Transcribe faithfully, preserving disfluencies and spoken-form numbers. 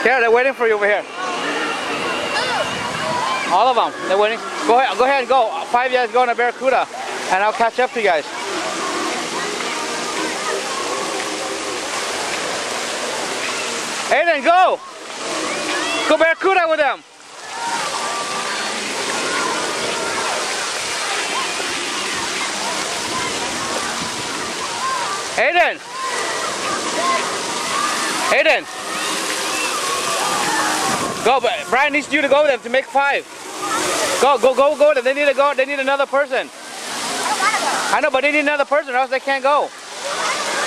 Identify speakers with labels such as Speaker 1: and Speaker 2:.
Speaker 1: Yeah, they're waiting for you over here. All of them. They're waiting. Go ahead. Go ahead and go. Five of you guys go on a Barracuda, and I'll catch up to you guys. Aiden, go! Go Barracuda with them. Aiden! Aiden! Go, but Brian needs you to go with them to make five. Go, go, go, go. They need to go. They need another person. I know, but they need another person or else they can't go.